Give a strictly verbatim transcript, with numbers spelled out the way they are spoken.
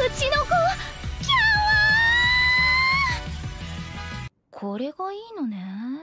ちの子、キャワー。これがいいのね。